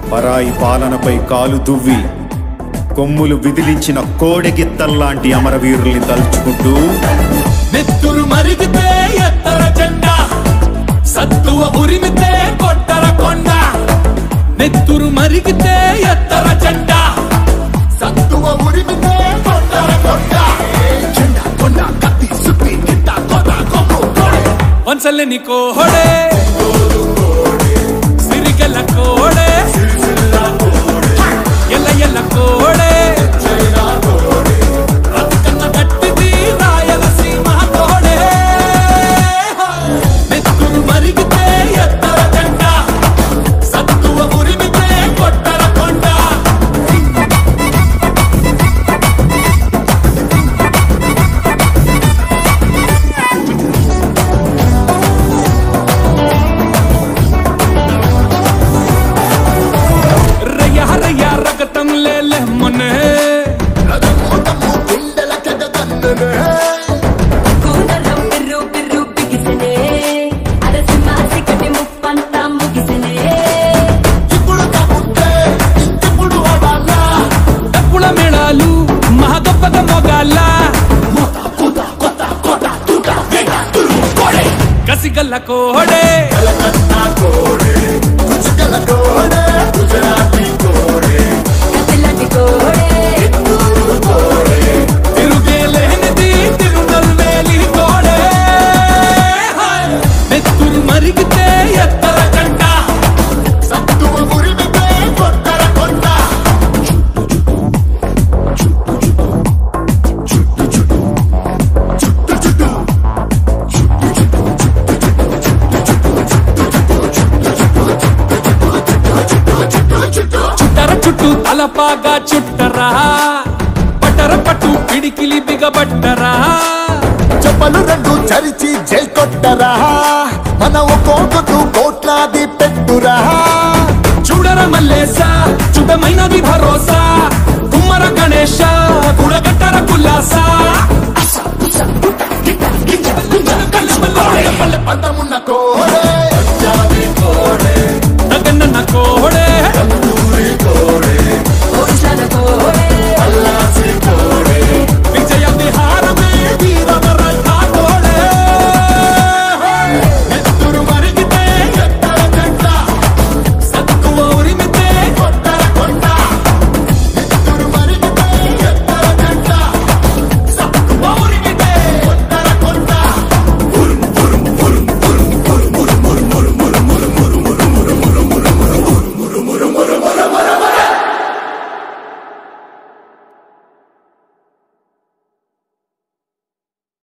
పరాయి పాలనపై కాలు దువ్వి కొమ్ములు విదిలించిన కోడెగిత్తల్లాంటి అమరవీరుల్ని తలుచుకుంటూ నెత్తురు మరిగితే ఎత్తర జెండా, సత్తువ ఉరిమితే కొట్టర కొండ. నెత్తురు మరిగితే ఎత్తర జెండా, సత్తువ ఉరిమితే కొట్టర కొండ. జెండా కొండ కత్తి సుత్తి గిట్ట కొట్ట కొమ్ము కోడే. వంచలేని కోడే సిరిగల కోడే, ఎల్ల ఎల్ల కోడే, రతికన్న గట్టిది రాయలసీమ కోడే. నెత్తురు మరిగితే ఎత్తర జెండా, సత్తువ ఉరిమితే కొట్టర కొండ. రయ్య రయ్య రగతం లేలే మనే, కూనరం బిర్రు బిర్రు బిగిసనే, అరసింహ సిక్కటి ముప్పంతా ముగిసనే. ఇప్పుడు కాకుంటే ఇంకెప్పుడు అవ్వాలా, డప్పుల మేళాలు మహా గొప్పగా మోగాల. కసిగల్ల కోడే కసిలాంటి కోడే, తిరుగేలేనిది తిరునల్వేలి కోడే. నెత్తురు మరిగితే ఎత్తర జెండా, సత్తువ ఉరిమితే కొట్టర కొండ. చుట్టర చుట్టూ తలపాగా చుట్టరా, పట్టర పట్టు పిడికిలి బిగబట్టరా. చెప్పలు రెండు చరిచి జై కొట్టరా, మన ఒక్కొక్కరు కోట్లాది పెట్టురా. చూడర మల్లేశ చుడమైనది భరోసా, కుమ్మర గణేశ కుడగట్టర కుల్లాసా.